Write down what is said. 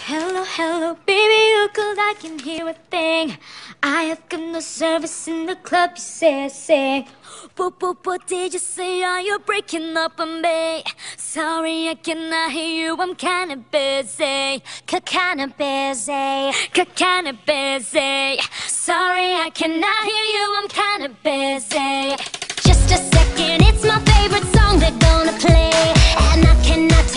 Hello, hello, baby, you could, I can hear a thing. I have got no service in the club, you say. What did you say? Are you breaking up on me? Sorry, I cannot hear you, I'm kinda busy. Kinda busy. Sorry, I cannot hear you, I'm kinda busy. Just a second, it's my favorite song they're gonna play, and I cannot